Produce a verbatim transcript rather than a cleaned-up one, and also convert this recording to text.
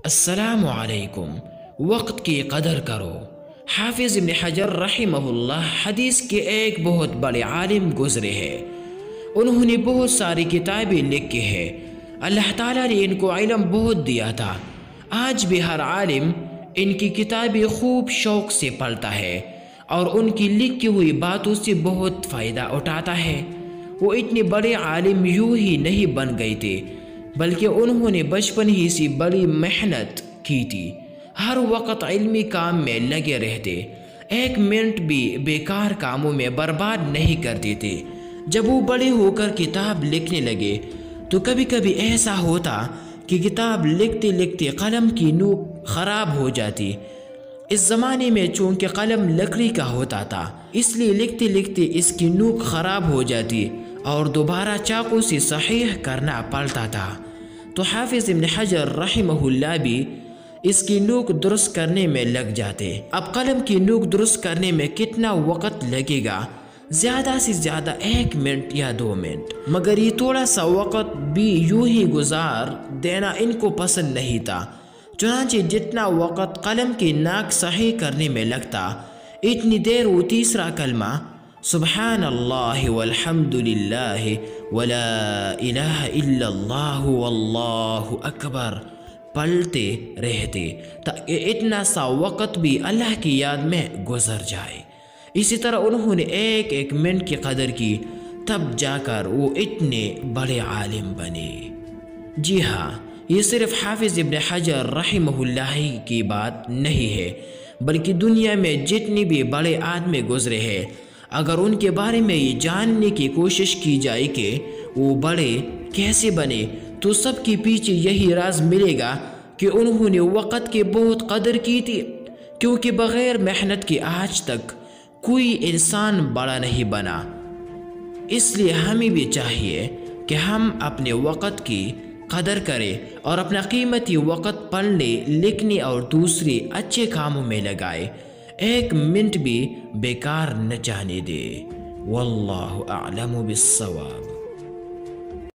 السلام علیکم۔ وقت کی قدر کرو۔ حافظ ابن حجر رحمہ اللہ حدیث کے ایک بہت بڑے عالم گزرے ہیں۔ انہوں نے بہت ساری کتابیں لکھی ہیں۔ اللہ تعالیٰ نے ان کو علم بہت دیا تھا۔ آج بھی ہر عالم ان کی کتابیں خوب شوق سے پڑھتا ہے اور ان کی لکھی ہوئی باتوں سے بہت فائدہ اٹھاتا ہے۔ وہ اتنے بڑے عالم یوں ہی نہیں بن گئے تھے، بلکہ انہوں نے بچپن ہی سے بڑی محنت کی تھی۔ ہر وقت علمی کام میں لگے رہتے، ایک منٹ بھی بیکار کاموں میں برباد نہیں کرتے تھے۔ جب وہ بڑے ہو کر کتاب لکھنے لگے تو کبھی کبھی ایسا ہوتا کہ کتاب لکھتے لکھتے قلم کی نوک خراب ہو جاتی۔ اس زمانے میں چونکہ قلم لکڑی کا ہوتا تھا، اس لیے لکھتے لکھتے اس کی نوک خراب ہو جاتی اور دوبارہ چاقو سے صحیح کرنا پڑتا تھا۔ تو حافظ ابن حجر رحمہ اللہ بھی اس کی نوک درست کرنے میں لگ جاتے۔ اب قلم کی نوک درست کرنے میں کتنا وقت لگے گا؟ زیادہ سے زیادہ ایک منٹ یا دو منٹ، مگر یہ تھوڑا سا وقت بھی یوں ہی گزار دینا ان کو پسند نہیں تھا۔ چنانچہ جتنا وقت قلم کی ناک صحیح کرنے میں لگتا، اتنی دیر وہ تیسرا کلمہ سبحان اللہ والحمد للہ ولا الہ الا اللہ واللہ اکبر پڑھتے رہتے تاکہ اتنا سا وقت بھی اللہ کی یاد میں گزر جائے۔ اسی طرح انہوں نے ایک ایک منٹ کی قدر کی، تب جا کر وہ اتنے بڑے عالم بنے۔ جی ہاں، یہ صرف حافظ ابن حجر رحمہ اللہ کی بات نہیں ہے، بلکہ دنیا میں جتنے بھی بڑے آدمی گزرے ہیں، اگر ان کے بارے میں یہ جاننے کی کوشش کی جائے کہ وہ بڑے کیسے بنے تو سب کے پیچھے یہی راز ملے گا کہ انہوں نے وقت کی بہت قدر کی تھی، کیونکہ بغیر محنت کے آج تک کوئی انسان بڑا نہیں بنا۔ اس لیے ہمیں بھی چاہیے کہ ہم اپنے وقت کی قدر کریں اور اپنا قیمتی وقت پڑھنے، لکھنے اور دوسرے اچھے کاموں میں لگائے، ایک منٹ بھی بیکار نہ جانے دے۔ واللہ اعلم بالصواب۔